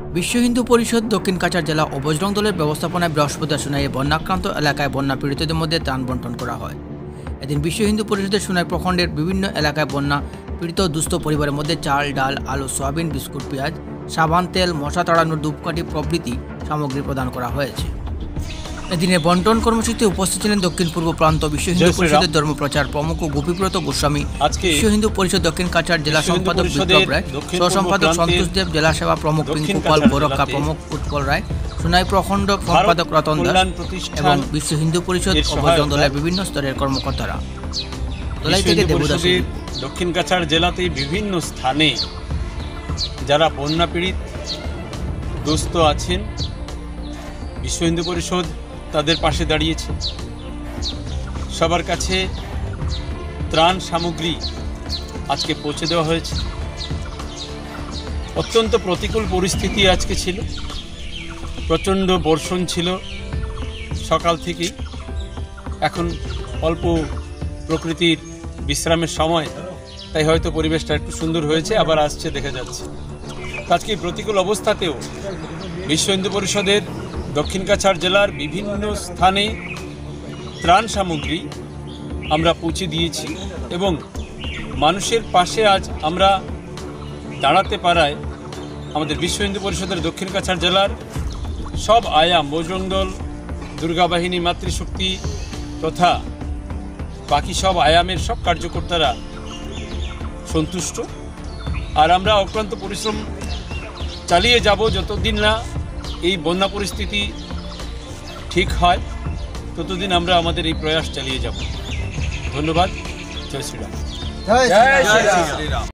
বিশ্ব হিন্দু পরিষদ দক্ষিণ কাছাড় জেলা ও বজরং দলের ব্যবস্থাপনায় বৃহস্পতিবার সোনাইয়ে বন্যাক্রান্ত এলাকায় বন্যা পীড়িতদের মধ্যে ত্রাণ বন্টন করা হয়। এদিন বিশ্ব হিন্দু পরিষদের সোনাই প্রখণ্ডের বিভিন্ন এলাকায় বন্যা পীড়িত দুস্থ পরিবারের মধ্যে চাল, ডাল, আলু, সয়াবিন, বিস্কুট, পেঁয়াজ, সাবান, তেল, মশা তাড়ানোর ধূপকাঠি প্রভৃতি সামগ্রী প্রদান করা হয়েছে। এদিনে বন্টন কর্মসূচিতে উপস্থিত ছিলেন দক্ষিণ পূর্ব প্রান্ত বিশ্ব হিন্দু পরিষদের ধর্মপ্রচার প্রমুখ গোপীব্রত গোস্বামী, বিশ্ব হিন্দু পরিষদ দক্ষিণ কাছাড় জেলা সম্পাদক বিপ্লব রায়, সহ সম্পাদক সন্তোষ দেব, জেলা সেবা প্রমুখ পিঙ্কু পাল, গোরক্ষা প্রমুখ উৎপল রায়, সোনাই প্রখণ্ড সম্পাদক রতন দাস এবং বিশ্ব হিন্দু পরিষদ ও বজরং দলের বিভিন্ন স্তরের কর্মকর্তারা। দলাই থেকে দেবদাস। দক্ষিণ কাছাড় জেলাতে বিভিন্ন স্থানে যারা বন্যা পীড়িত দুস্থ আছেন, বিশ্ব হিন্দু পরিষদ তাদের পাশে দাঁড়িয়েছে। সবার কাছে ত্রাণ সামগ্রী আজকে পৌঁছে দেওয়া হয়েছে। অত্যন্ত প্রতিকূল পরিস্থিতি আজকে ছিল, প্রচণ্ড বর্ষণ ছিল সকাল থেকেই। এখন অল্প প্রকৃতির বিশ্রামের সময়, তাই হয়তো পরিবেশটা একটু সুন্দর হয়েছে, আবার আসছে দেখা যাচ্ছে। আজকে প্রতিকূল অবস্থাতেও বিশ্ব হিন্দু পরিষদের দক্ষিণ কাছাড় জেলার বিভিন্ন স্থানে ত্রাণ সামগ্রী আমরা পৌঁছে দিয়েছি এবং মানুষের পাশে আজ আমরা দাঁড়াতে পারায় আমাদের বিশ্ব হিন্দু পরিষদের দক্ষিণ কাছাড় জেলার সব আয়াম, বজরং দল, দুর্গা বাহিনী, মাতৃশক্তি তথা বাকি সব আয়ামের সব কার্যকর্তারা সন্তুষ্ট। আর আমরা অক্লান্ত পরিশ্রম চালিয়ে যাব যতদিন না এই বন্যা পরিস্থিতি ঠিক হয়, ততদিন আমরা আমাদের এই প্রয়াস চালিয়ে যাব। ধন্যবাদ। জয় শ্রীরাম।